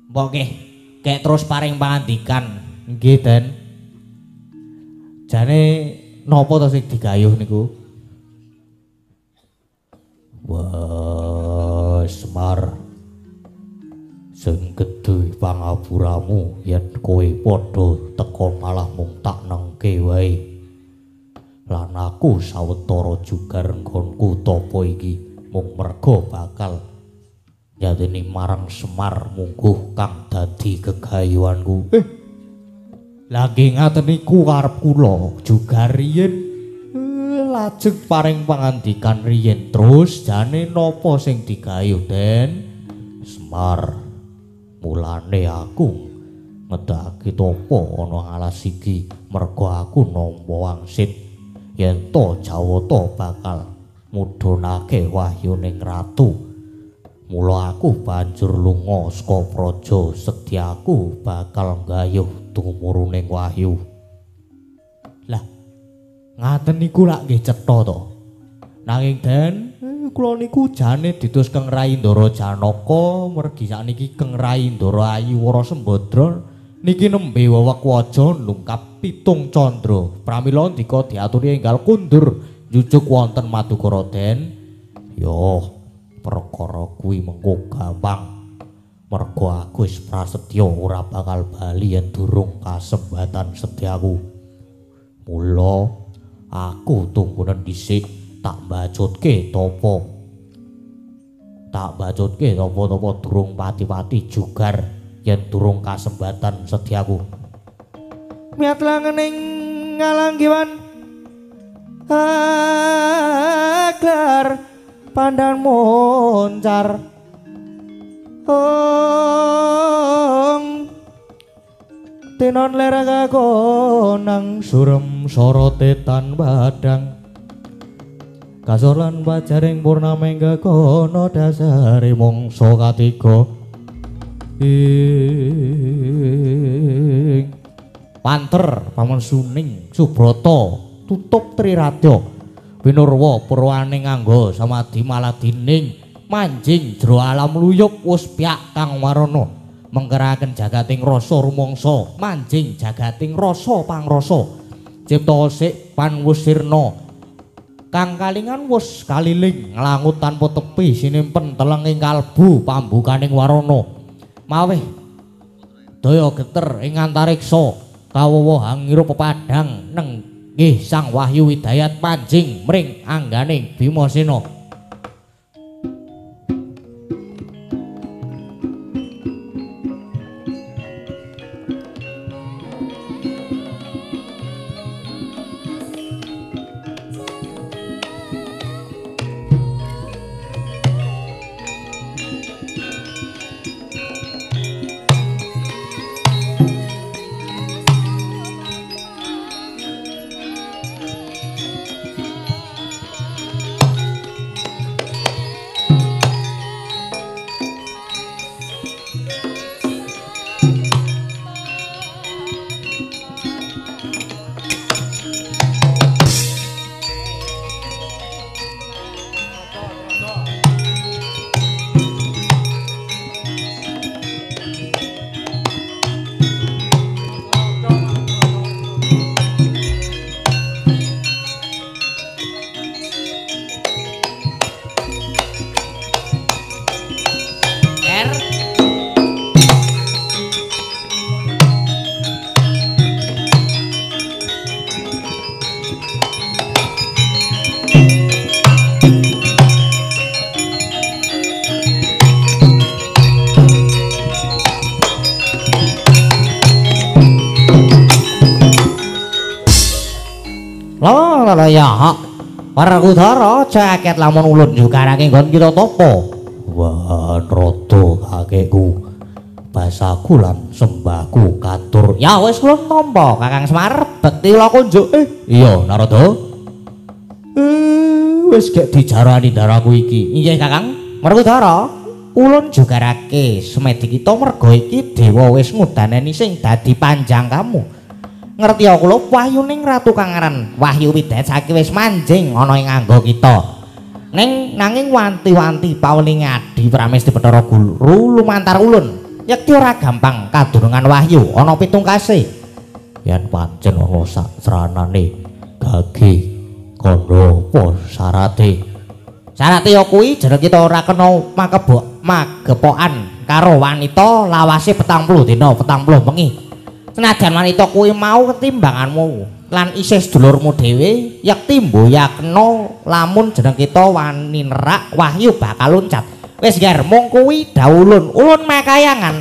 Mbok nggih, kek terus paring pangandikan. Nggih, Den. Jane napa to sing digayuh niku? Wah, Semar. Sing gedhe pangapuramu yen kowe padha teka malah mung tak nengke wae. Lan aku sawetara jugar nggonku tapa iki mung merga bakal nyadeni marang Semar mungguh kang dadi gegayuhanku. Lagi ngaten niku karep kula juga riyen lajeng paring pangandikan riyen terus jane napa sing digayuh Den? Semar. Mulane aku ngedaki topo ana alas iki mergo aku nampa wangsit yen to Jawata bakal mudhunake wahyuning ratu. Mula aku banjur lunga saka praja sedyaku bakal nggayuh tumuruning wahyu. Lah, ngaten niku lak nggih cetha to. Nanging Den, kula niku jane ditus Kang Raindara Janaka mergi sakniki Kang Raindara Ayiwara Sembadra niki nembe wewek waja nungkap 7 candra. Pramila ndika diaturi enggal kundur jujuk wonten Madukara Den. Yo, perkara kuwi mengko gampang. Mergo aku wis prasetya ora bakal bali yen durung kasembatan sedyaku. Mula aku tunggunen dhisik tak bacutke topo durung pati-pati jugar yen durung kasembatan sedyaku. Miat langening ngalanggiwan agar pandang moncar tinon leraga konang surem sorote tan badang kasolan bajaring purnama engga kono dasare mongso katiga ing panter paman Suning Subrata tutup Triradya winurwa purwane nganggo samadhi maladining manjing jero alam luyuk wus piak kang warana mengkeraken jagating rasa rumangsa manjing jagating rasa pangrasa cipta sik panwusirna kang kalingan wus kaliling nglangut tanpa tepi sinimpen telenging kalbu pambukaning warana maweh daya geter ing antariksa kawowohang ngirup pepadang nenggih Sang Wahyu Widayat manjing mring angganing Bimasena. Ya Waragudara jaket lamun ulun jukarake nggon kita topo. Wah, rada kakekku. Basaku lan sembahku katur. Ya wis kula tampa Kakang Semar bekti kula kunjuk. Iya, Narada. Wis gek dijarani daraku iki. Inggih Kakang, Waragudara. Ulun jugarake semedi kita merga iki dewa wis ngudaneni sing dadi panjang kamu. Ngerti ya kula wahyuning ratu kang aran Wahyu Widayat saiki wis manjing ana ing nganggo kita. Nanging wanti-wanti paweling adi Pramesti Bathara Guru lumantar ulun Yekti ora gampang kadurungan wahyu ana pitungkase. Yen pancen ana sasranane gage kandha apa syarate? Syarate ya kuwi jeneng kita ora kena magepokan karo wanita lawase 40 dina 40 bengi. Senajan wanita kuwi mau ketimbanganmu lan isih sedulurmu dhewe, yekti mboyakna lamun jeneng kita wani nerak wahyu bakal loncat. Wis gar mung kuwi dawulun ulun makayangan.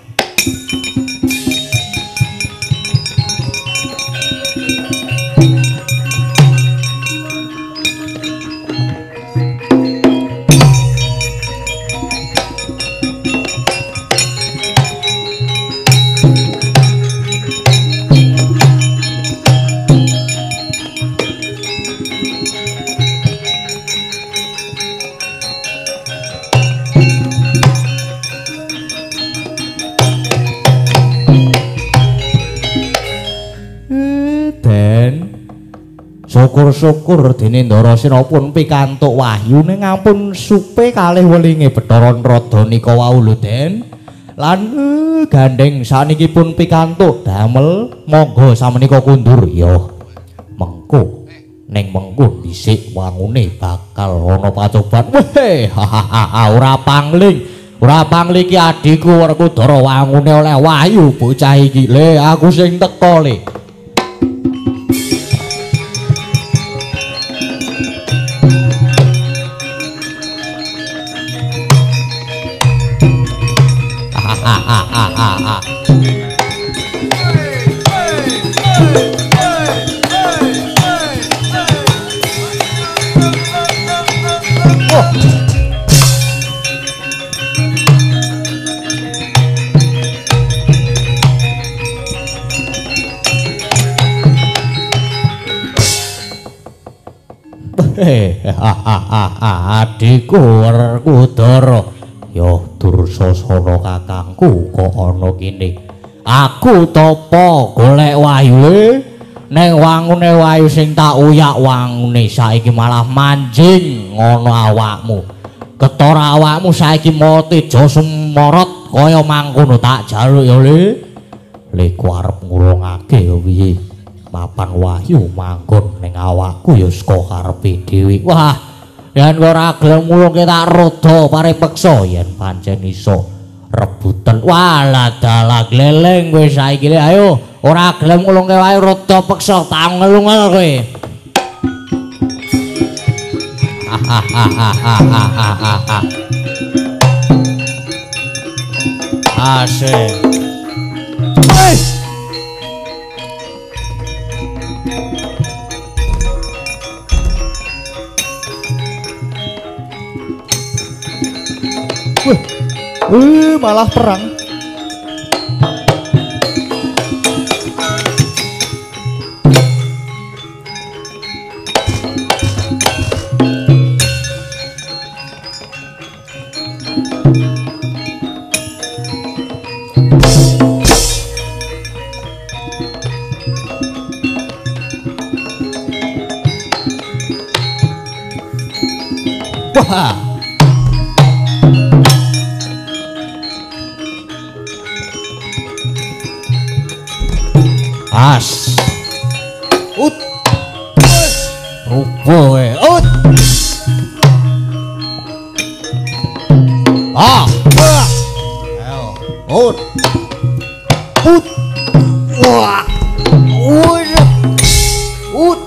Syukur-syukur dene Ndarasena pun pikantuk wahyune ngampun supe kalih welinge Bathara Narada nika wau lho Den. Lan gandeng saniki pun pikantuk damel monggo samenika kundur ya. Mengko ning mengko dhisik wangune bakal ana pacoban. Weh ora pangling iki adhiku Werkudara wangune oleh wahyu bocah iki. Le aku sing teko le. Adikku Werkudara, ya Dursasana kakangku kok ana kene. Aku topo golek wahyu ning wangune wahyu sing tak uyak wangune saiki malah manjing ngono awakmu. Ketara awakmu saiki mau teja semorot kaya mangkono tak jaluk ya Le. Le ku arep ngulungake ya piye? Mapan wahyu manggon ning awakku ya saka karepe dhewe. Wah, yen ora gelem mulungke tak rada paripeksa yen pancen iso rebutan. Walah dalah gleleng kowe saiki le ayo ora gelem mulungke wae rada peksa tak ngelungel kowe. Asik. Malah perang. Wah. As ut rupo ut ut wah ut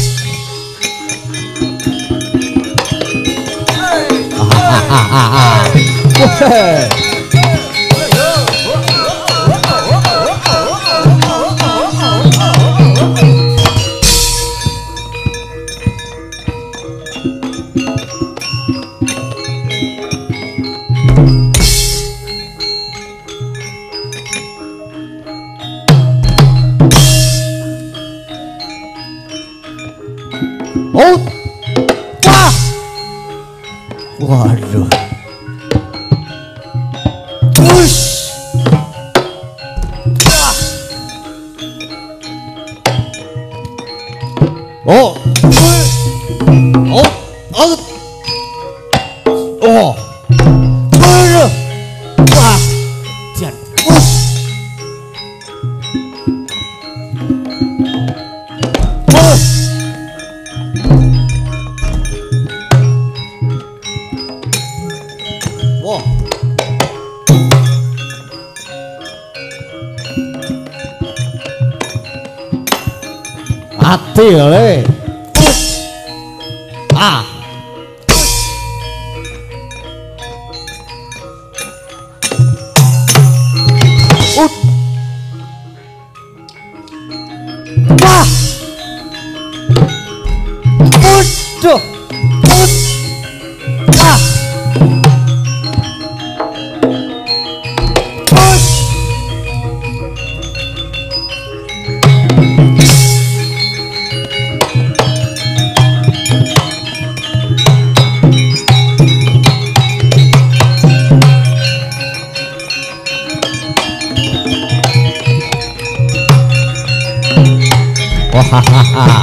waduh. Push. Oh. Oh. Out. Oh. Wah. Ati le. Ah. Wah. Uduh. Ah. Hahaha.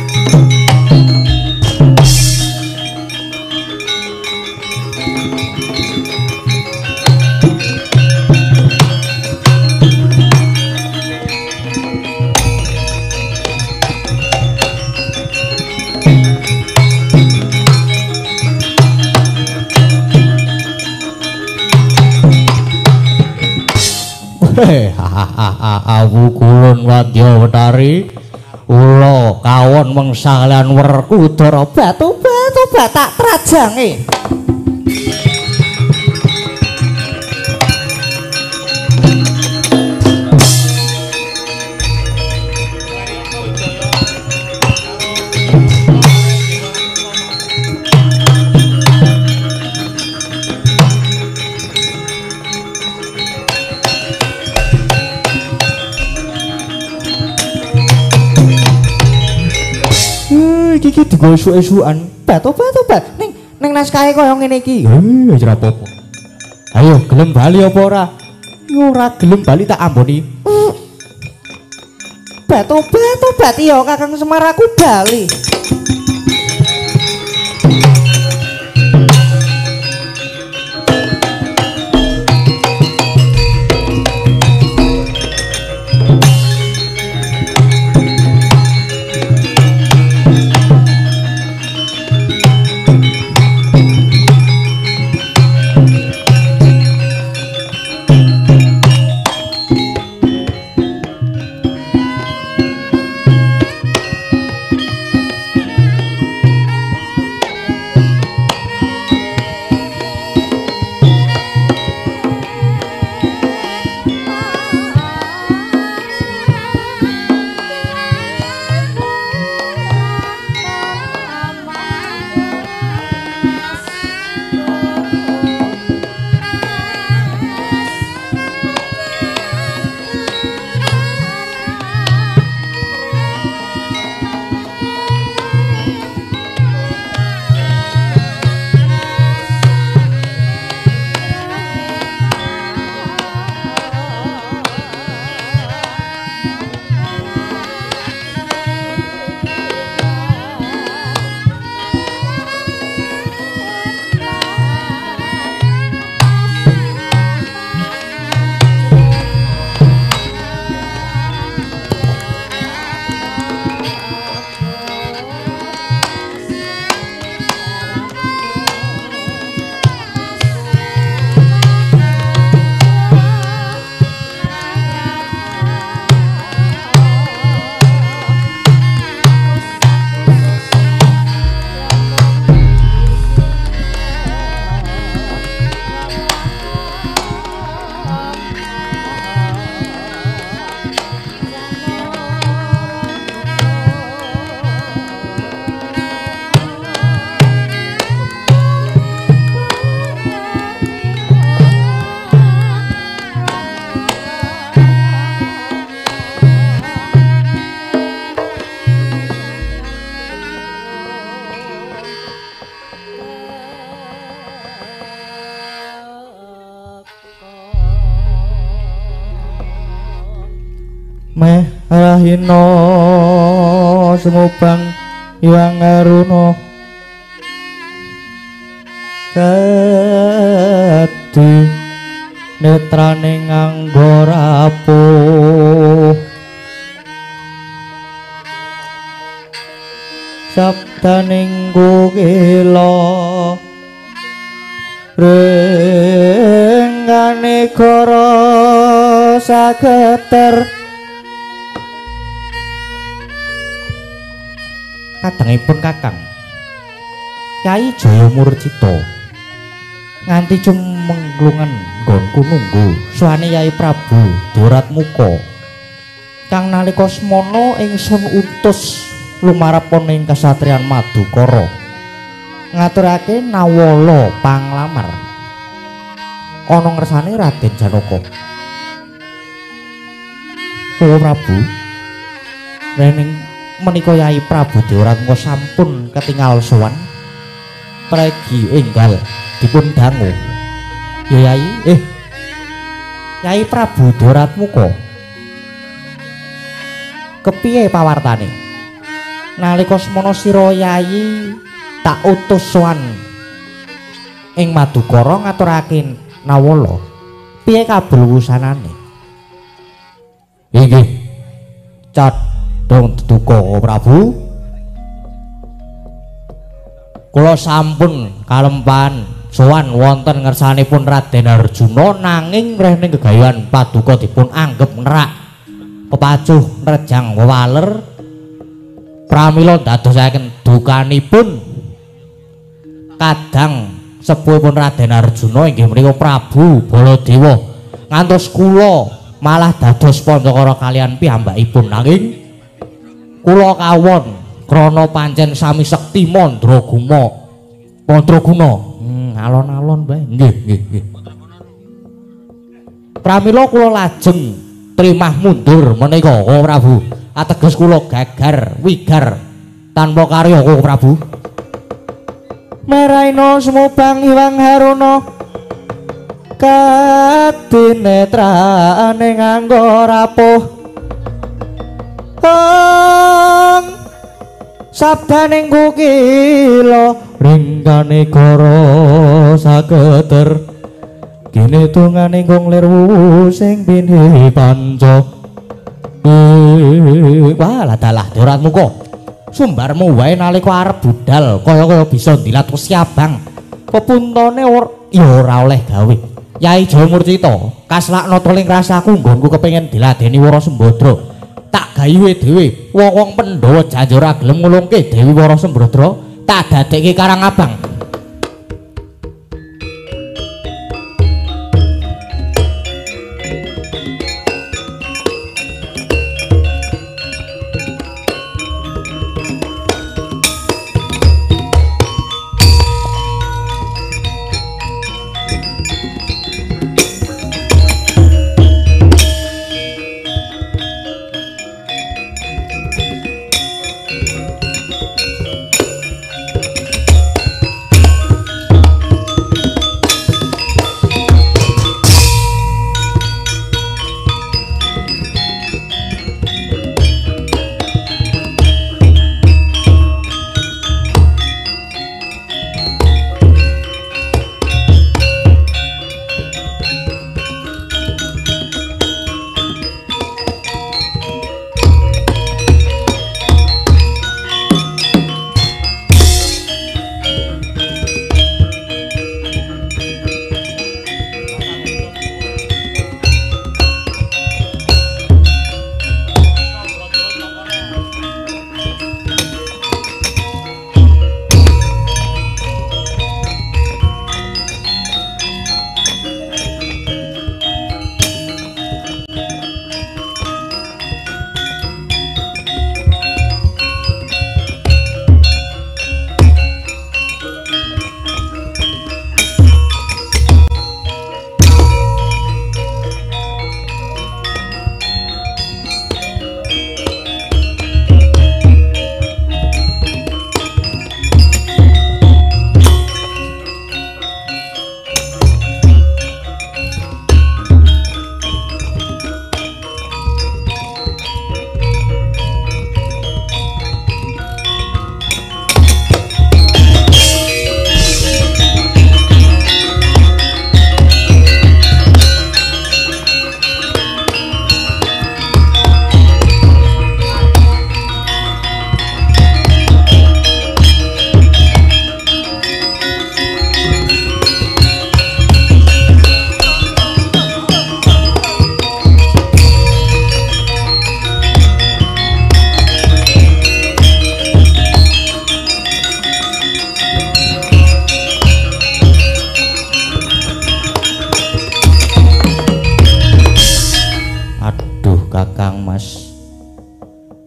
Awu kulon wadya wetari ula kawon mengsalian Werkudara batu batak trajange. Iki digo esuk-esukan. Bat ning naskahe kaya ngene iki. Ora apa-apa. Ayo gelem bali apa ora? Ora gelem bali tak amboni. Bat ya Kakang Semar aku bali. Meh rahina sumubang yang ngaruna dadi netrane nganggo rapuh sabdaning kukila rengane kara sageter kadangipun Kakang Kyai Jaya Murcita nganti cumenglungan nggonku nunggu suwane Yai Prabu Duratmuka kang nalika semana ingsun utus lumarepon ing kasatriyan Madukara ngaturake nawala panglamar ana ngersane Raden Janaka. Kula Prabu rening menika Yai Prabu Duratmuka sampun ketingal sowan pregi enggal dipun dangu. Ya Yai, Yai Prabu Duratmuka. Kepiye pawartane? Nalika semana sira Yai tak utus sowan ing Madukara ngaturake nawala. Piye kabluwusanane? Inggih. Cadhong Duka Prabu. Kula sampun kalempan sowan wonten ngersanipun Raden Arjuna nanging rehning gegayuhan paduka dipun anggep nerak pepacuh nrejang wewaler pramila dadosaken dukanipun kadang sepuhipun Raden Arjuna inggih menika Prabu Baladewa ngantos kula malah dados pandakara kaliyan piyambakipun nanging kula kawon krana pancen sami sekti Mandraguna. Alon-alon bae. Nggih. Pramila kula lajeng trimah mundur menika Kang Prabu. Ateges kula gagar wigar tanpa karya Kang Prabu. Meraina sumubang Hyang Haruna kadinetrane nganggo rapuh. Sabdaning kukila ringkane kara saketer kene tungane kong lirwu sing pinhi panca. Wah dalah Duratmuka sumbarmu wae nalika arep budal kaya-kaya bisa ndilat Siabang pepuntone ya ora oleh gawe. Yai Jaya Murcita kaslakna toling rasaku nggonku kepengin diladeni Wara Sembadra. Tak gayuhe dhewe wong-wong Pandhawa janji ora gelem ngulungke Dewi Wara Sembadra tak dadekke Karangabang.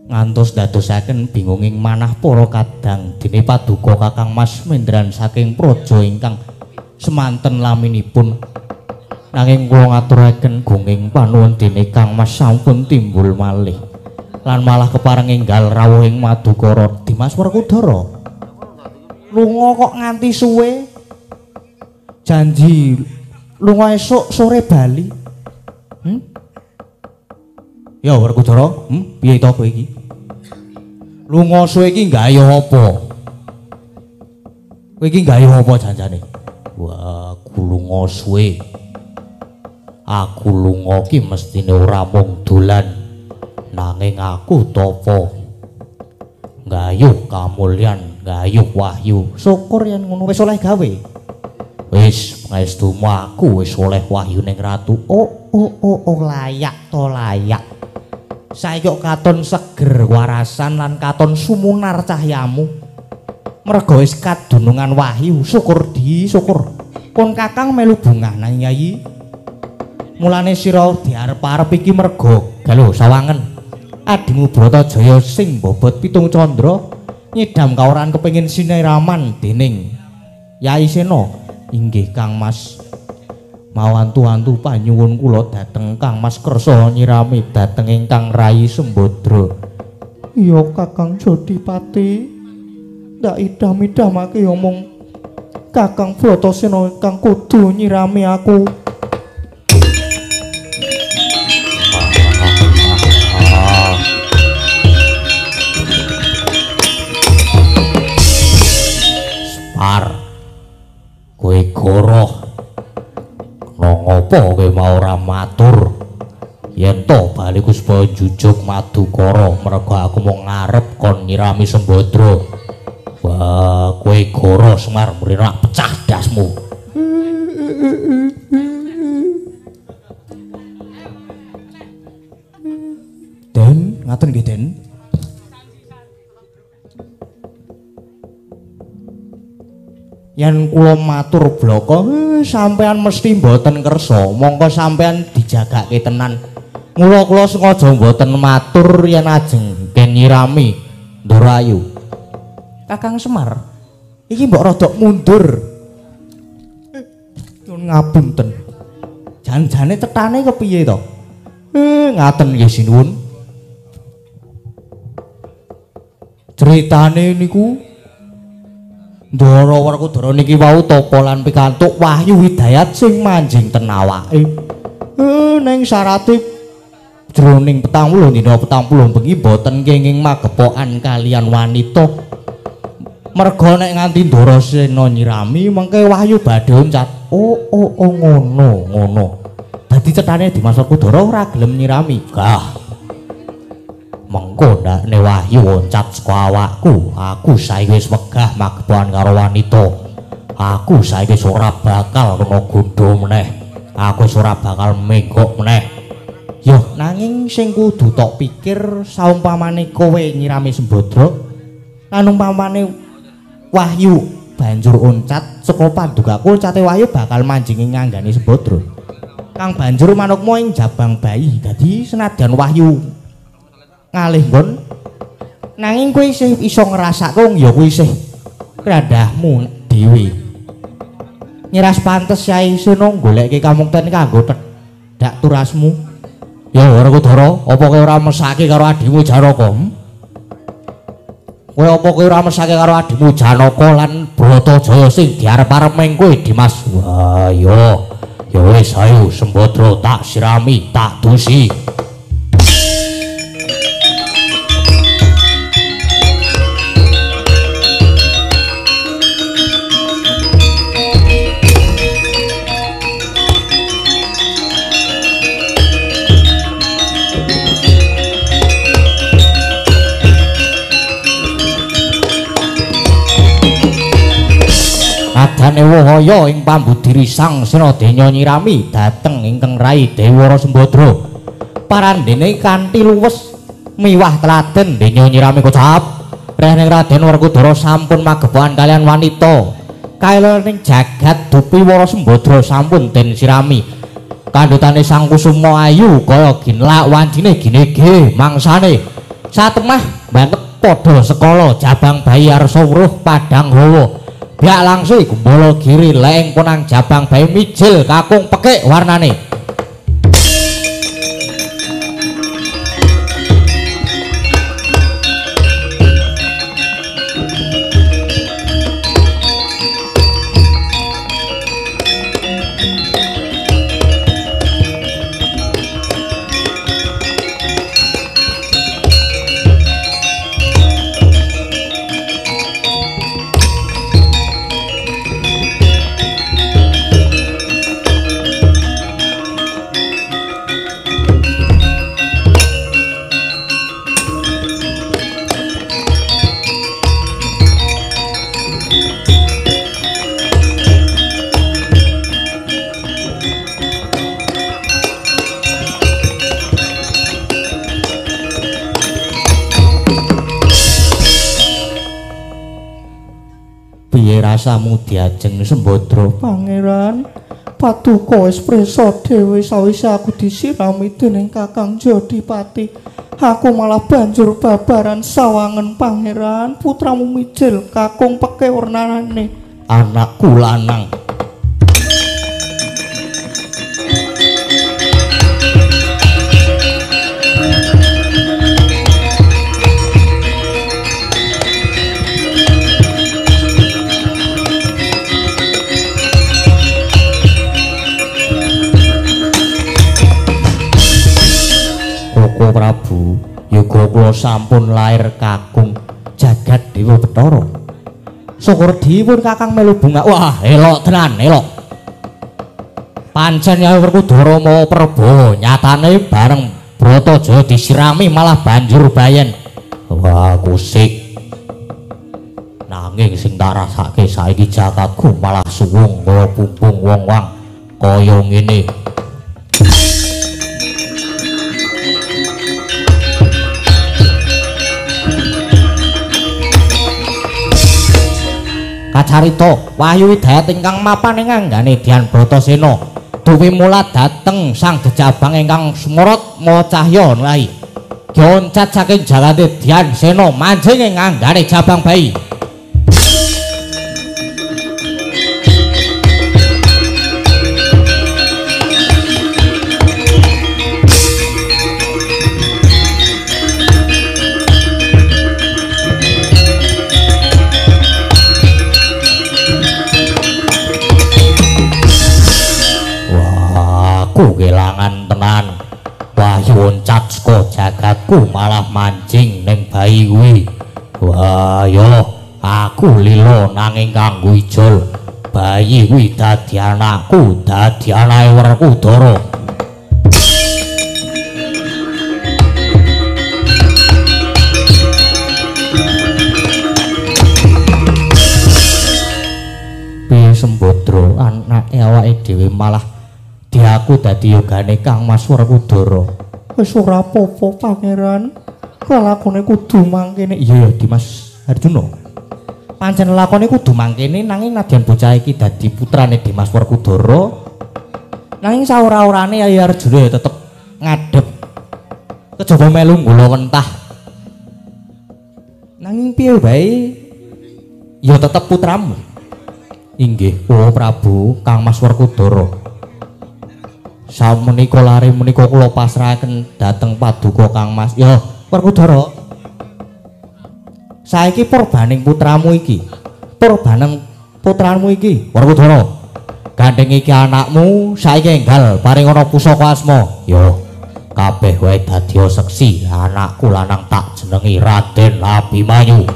ngantos dadosaken bingunging manah para kadang dene paduka Kakang Mas Mendran saking praja ingkang semanten laminipun. Nanging kula ngaturaken gunging panuwun dene Kang Mas sampun timbul malih lan malah kepareng enggal rawuh ing Madukara. Dimas Werkudara lunga kok nganti suwe, janji lunga esuk sore bali. Ya Werkudara, piye to kowe iki? Lunga suwe iki gayuh apa? Kowe iki gayuh apa janjane? Wah, aku lunga suwe. Aku lunga ki mestine ora mung dolan, nanging aku tapa gayuh kamulyan, gayuh wahyu. Syukur yen ngono wis oleh gawe. Wis pangestumu aku wis oleh wahyu ning ratu. Oh, layak to layak. Saiki kok katon seger warasan lan katon sumunar cahyamu. Merga wis kadunungan wahyu, syukur di syukur. Pun Kakang melu bungah nang Yayi. Mulane sira diarep-arep iki merga galuh sawangen. Adimu Bratajaya sing bobot pitung candra nyidam kaoran kepengin siniraman dening Yai Sena. Inggih Kang Mas. Mawantu-wantu panyuwun kula dhateng Kang Mas kersa nyirami dhateng ingkang Rai Sembadra. Iya Kakang Jodipati, ndak idam-idamake omong Kakang Bratasena ingkang kudu nyirami aku. Spar, kowe goroh ngopo kowe mau ora matur yen to baliku supaya jujuk Madukara merga aku mau ngarep kon nyirami Sembadra. Wah, kowe goroh Semar mrene pecah dasmu. Den, ngaten nggih Den. Yen kula matur bloko sampean mesti mboten kersa, mongko sampean dijagake tenan. Mula kula sengaja mboten matur yen ajeng ken nyirami Ndarayu. Kakang Semar, iki mbok rodok mundur. Nyuwun ngapunten. Jan-jane tetane kepiye to? Ngaten nggih sinuwun. Critane niku Ndara Werkudara niki wau tapa lan pikantuk wahyu hidayat sing manjing ten awake. Ning syarate jroning 40 dina 40 bengi boten kenging magepokan kalian wanita. Merga nek nganti Ndara Sena nyirami mengke wahyu badhe oncat. Oh, ngono. Dadi cethane Dimas Werkudara ora gelem nyirami. Gah. Mengko ndakne wahyu oncat saka awakku, aku saiki wis wegah magepokan karo wanita. Aku saiki ora bakal kena godho meneh. Aku ora bakal menggok meneh. Yo nanging sing kudu tok pikir saumpamane kowe nyirami Sembadra lan umpamane wahyu banjur oncat saka pandugaku, oncate wahyu bakal manjingi nganggane Sembadra. Kang banjur manukmu ing jabang bayi. Dadi senadyan wahyu ngalih nggon nanging kowe isih iso ngrasake ya kowe isih randahmu dhewe. Nyiras pantes Yai Sena goleke kamungten kanggo tedhak turasmu. Ya Werkudara, apa kowe ora mesake karo adimu Janaka? Kowe apa kowe ora mesake karo adimu Janaka lan Bratajaya sing diarep-arep meng kowe Dimas? Wah, ya wis ayo Sembadra tak sirami, tak dusi. Adane wahaya ing pambudiri Sang Senadenya nyirami dhateng ingkang Rai Dewara Sembadra. Parandene kanthi luwes miwah teladen denya nyirami kocap. Rehning Raden Werkudara sampun magepokan kalian wanita. Kailening jagat dupi Wara Sembadra sampun den sirami. Kandhutane Sang Kusuma ayu kaya ginlak wancine ginege mangsane satemah banget padha sekala Jabang Bayi arsa weruh padang hawa biak langsung Gumbala Giri leng punang Jabang Bayi mijil kakung pekik warnane rasamu diajeng Sembadra Pangeran Paduka espresso dhewe sawise aku disirami dening Kakang Jodipati aku malah banjur babaran sawangen Pangeran putramu mijil kakung peke warnane anakku lanang Prabu yoga kula sampun lair kakung jagat dewa Bathara syukur dipun kakang melu bunga wah elok tenan elok pancen Yayi Werkudara mawa Prabowo nyatane bareng Bratajaya disirami malah banjur bayen wah kusik nanging sing tak rasake saiki jagatku malah suwung kaya pumpung wong-wong kaya ngene kacarita Wahyu Widayat ingkang mapan ing anggane Dian Bratasena duwi mulat dhateng sang jejabang ingkang sumorot mawa cahya lahi dioncat saking jalane Dian Sena manjing ing anggane Jabang Bayi aku kelangan tenan wahyu oncat saka jagatku malah mancing ning bayi kuwi wah yo aku lila nanging kanggo ijol bayi kuwi dadi anakku dadi anake Werkudara piye Sembadra anake awake dhewe malah aku dadi yogane Kang Mas Werkudara wis ora apa-apa Pangeran lakone kudu mangkene iya ya Dimas Arjuna pancen lakone kudu mangkene nanging nadyan bocah iki dadi putrane Dimas Werkudara nanging saora-orane Yayi Arjuna ya tetep ngadep kejaba melu nggula wentah nanging piye wae ya tetep putramu inggih kula Prabu Kang Mas Werkudara samenika lare menika kula pasrahaken dhateng Paduka Kang Mas. Ya, Werkudara. Saiki purbaning putramu iki. Purbaning putramu iki, Werkudara. Gandeng iki anakmu saiki enggal paring ana pusaka asma. Ya, kabeh wae dadya seksi anakku lanang tak jenengi Raden Abimanyu.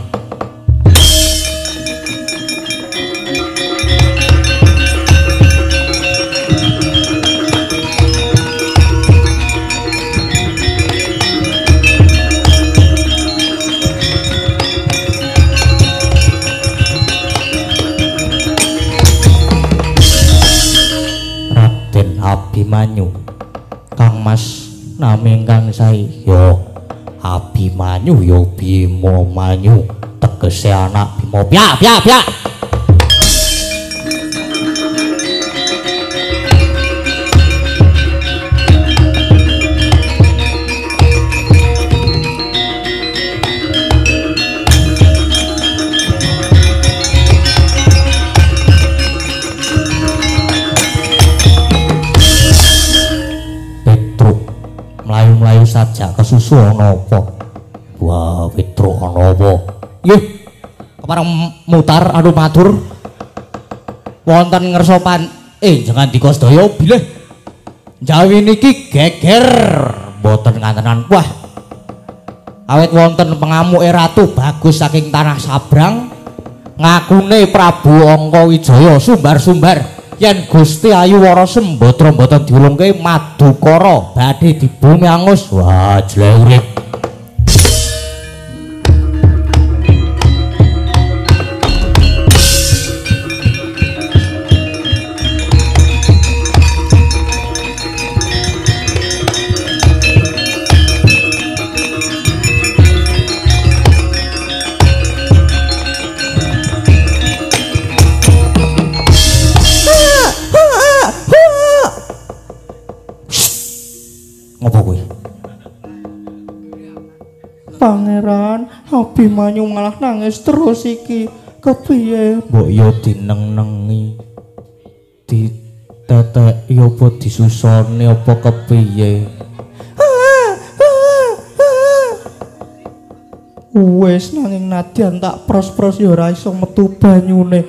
Abimanyu Kang Mas nami ingkang sae ya Abimanyu ya Bima Manyu tegese anak Bima pyak pyak pyak susu ana apa? Wah, Petruk ana apa? Nggih. Kepareng mutar anu matur. Wonten ngersopan jangan dika sedaya bilih. Jawi niki geger mboten ngantenan. Wah. Awit wonten pengamuke ratu bagus saking tanah Sabrang ngakune Prabu Angka Wijaya sumbar-sumbar yen Gusti Ayu Wara Sembadra mboten diulungke Madukara badhe dibumi angus. Wah, jle urip. Pangeran, Abimanyu malah nangis terus iki. Kepiye? Mbok yo dineng-nengi. Diteteki apa disusoni apa kepiye? Wes nanging nadyan tak pros-pros ya ora iso metu banyune.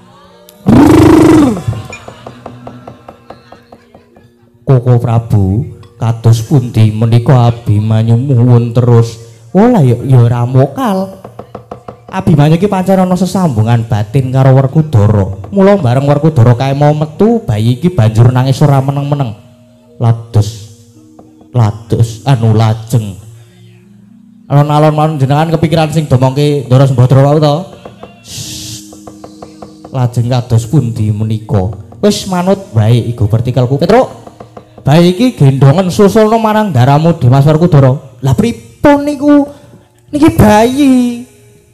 Koko Prabu, kados pundi menika Abimanyu muwun terus? Oh lah ya ora mokal. Abimanyu iki pancen ana sesambungan batin karo Werkudara. Mula bareng Werkudara kae mau metu, bayi iki banjur nangis ora meneng-meneng. Lados anu lajeng. Alon-alon mawon jenengan kepikiran sing domongke Ndara Sembadra wau to? Lajeng kados pundi menika? Wis manut bae iku vertikalku. Petruk. Bayi iki gendongen susulno marang daramu Dimas Werkudara. Lah pripun niku? Niki bayi.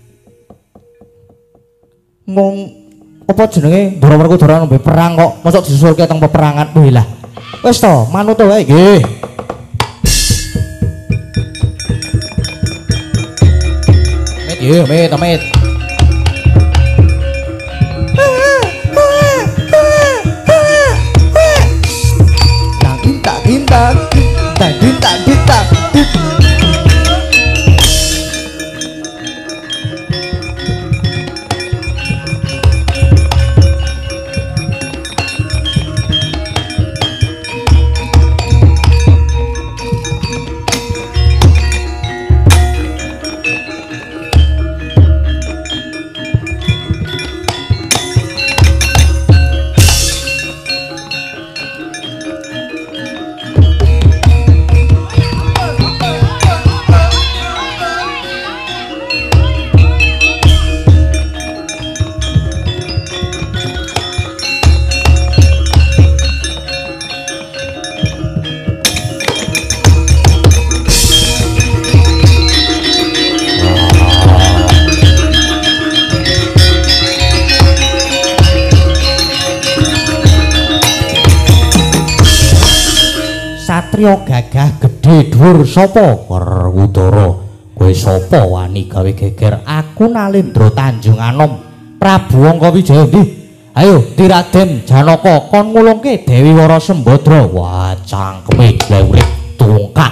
Mong apa jenenge Ndara Werkudara nembe perang kok mosok disusulke teng peperangan. Wih lah. Wis to, manut wae nggih. Mit, mit. Satria gagah gedhe dhuwur sapa? Werkudara. Kowe sapa wani gawe geger? Aku Nalendra Tanjung Anom, Prabu Angka Wijaya. Nggih. Ayo, Raden Janaka kon ngulungke Dewi Wara Sembadra. Wah, cangkeme urip tungkak.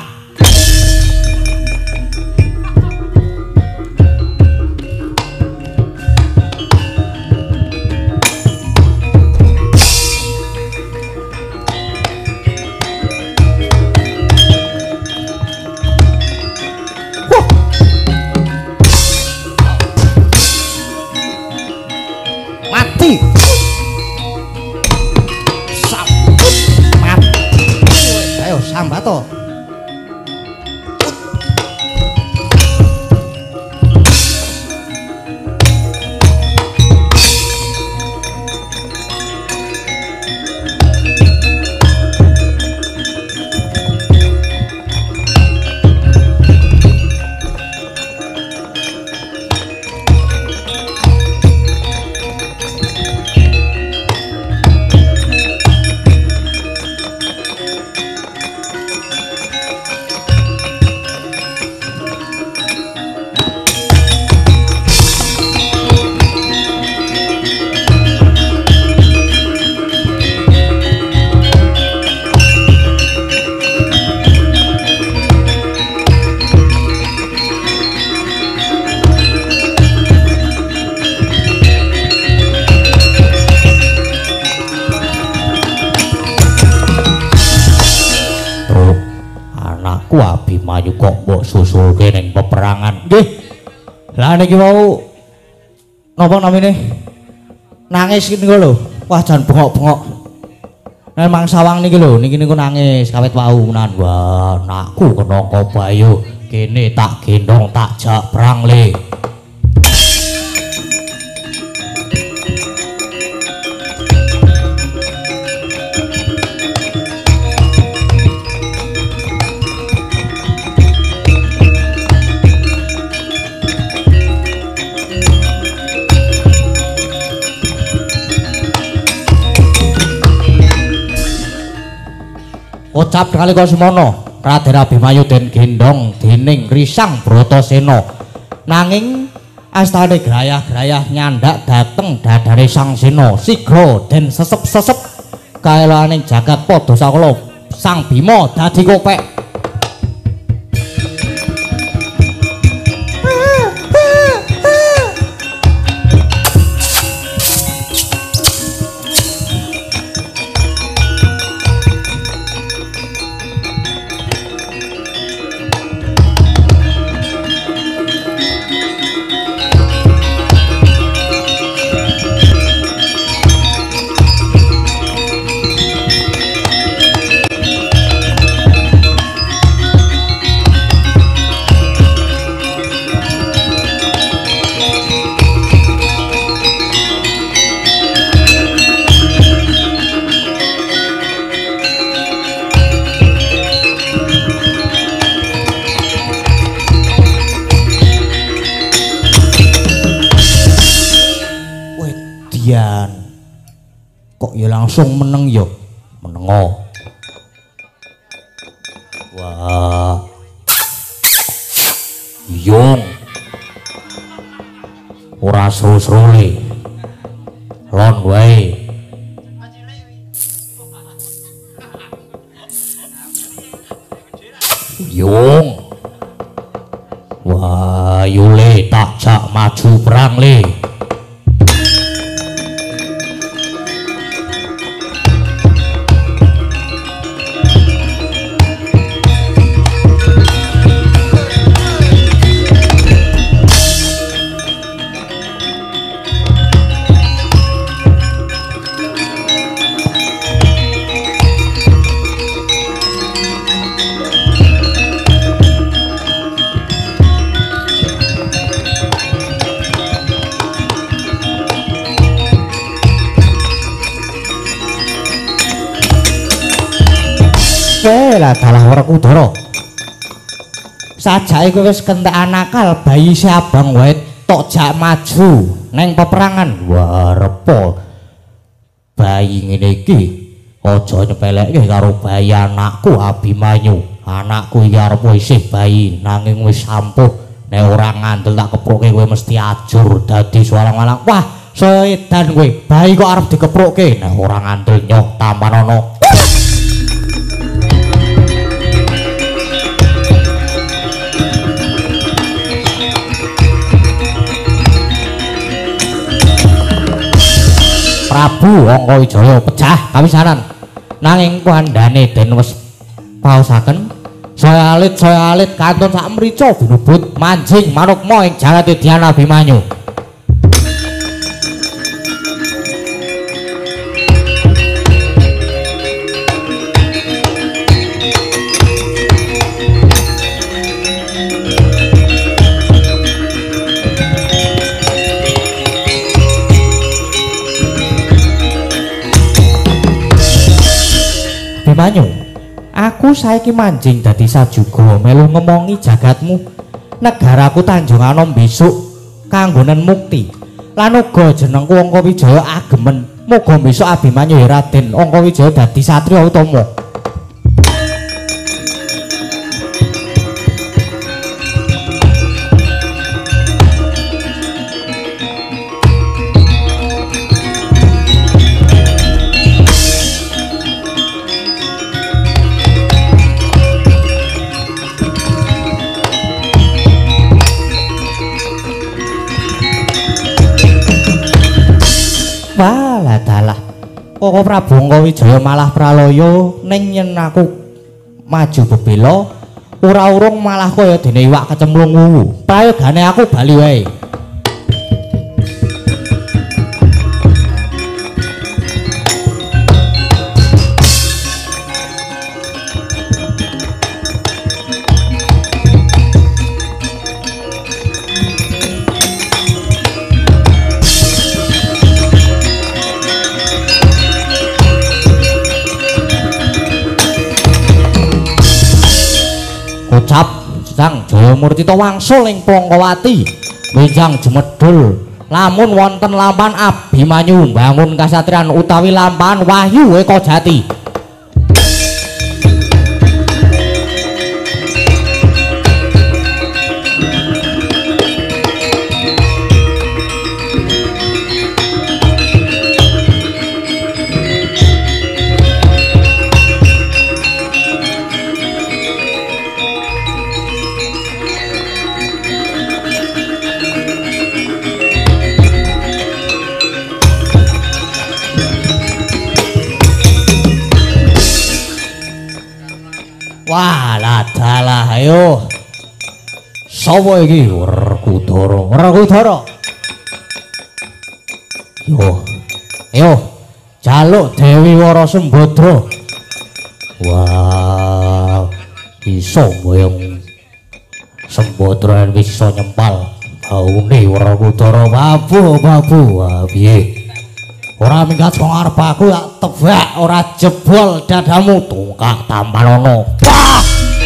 Ayo sambat to. anakku Abimanyu kok mbok susulke ning peperangan. Nggih. Lah niki wau napa namine? Nangis niku lho. Wah jan bengok-bengok. Memang sawang niki lho, niki niku nangis kawit wau menan. Wah, anakku kena Bayu. Kene tak gendong tak jak perang le. Ucap kali kau semono Raden Abimanyu den gendong dening Risang Bratasena nanging astane grayah-grayah nyandak dateng dadane Sang Sena sigra den sesep-sesep kaelaning jagat padha sakala Sang Bima dadi kopek. Kok ya langsung meneng ya menengo. Wah yung ora seru-serule lon wae. Yung wah yule tak jak maju perang le. Lah dalah Werkudara. Sajake kowe wis kentekan akal bayi si abang wae tok jak maju neng peperangan. Wah repo. Bayi ngene iki aja nyepelekke karo bayi anakku Abimanyu. Anakku iki arep isih bayi nanging wis ampuh. Nek ora ngandel tak keproke kowe mesti ajur dadi suwalang-walang. Wah, sedan kowe. Bayi kok arep dikeproke. Nek ora ngandel nyoh tampanono. Prabu Angkawijaya pecah kawisanan nanging kandhane den wis paosaken saya alit kantun sak mrica binubut manjing manukma ing jagate Dyan Abimanyu. Abimanyu, aku saiki manjing dadi sajuga melu ngomongi jagatmu. Negaraku Tanjunganom besok kanggonen mukti. Lan uga jenengku Angkawijaya agemen. Muga besok Abimanyu Raden Angkawijaya dadi satriya utama. Walah dalah kok Prabu Angkawijaya malah pralaya ning yen aku maju bebela ora urung malah kaya dene iwak kecemplung wuwu. Prayogane aku bali wae. Ucap Sang Jayamurtita wangsul ing Pangkawati wenjang jumedhul lamun wonten lampahan Abimanyu mbangun kasatriyan utawi lampahan Wahyu Eka Jati. Wah, ladalah ayo. Sapa iki? Werkudara. Werkudara. Yo, jaluk Dewi Wara Sembadra. Wah, iso mboyong Sembadra bisa nyempal. Baune Werkudara babu. Wah, piye? Ora minggat kok arep aku tak tebak ora jebol dadamu tungkak tampalono. Wah!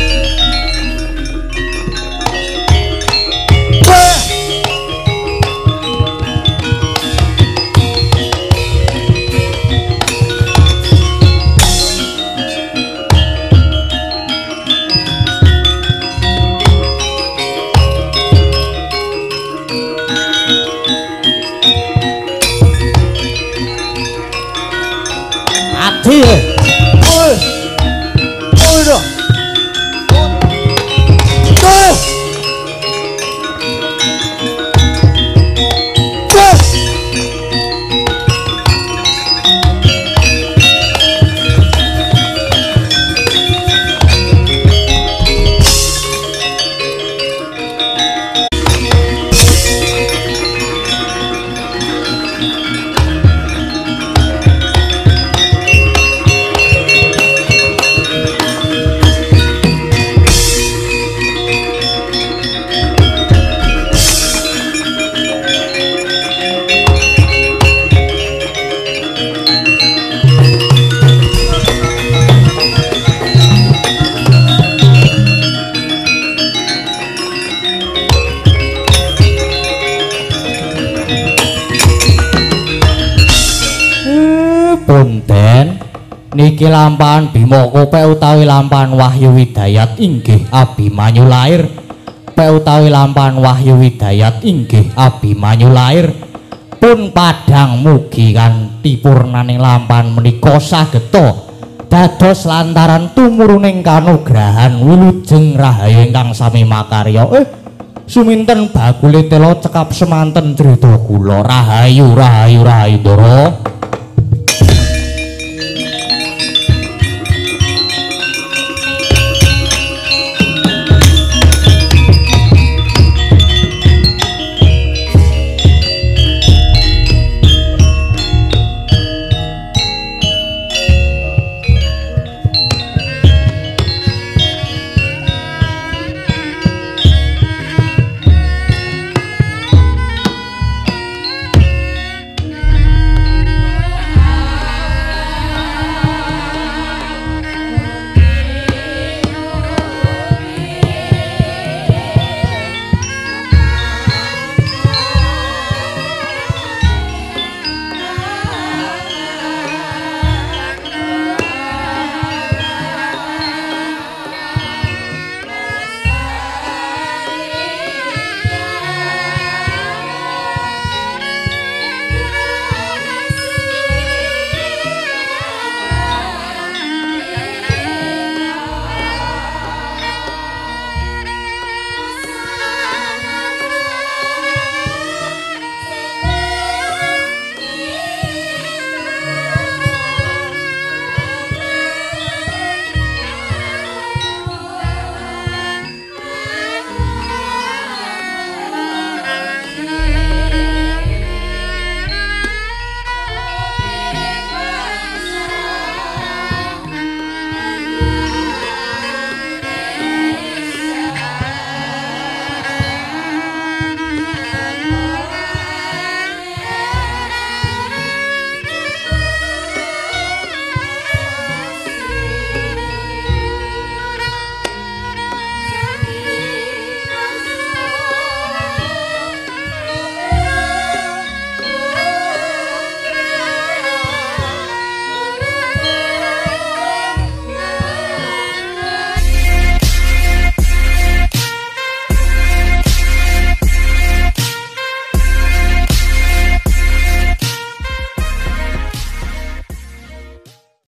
Niki lampahan Bima Kope utawi lampahan Wahyu Widayat inggih Abimanyu lair. Pe utawi lampahan Wahyu Widayat inggih Abimanyu lair. Pun padhang mugi kanthi purnaning lampahan menika sageta dados lantaran tumuruning kanugrahan wilujeng rahayu ingkang sami makarya. Suminten bakule tela cekap semanten crita kula rahayu Ndara.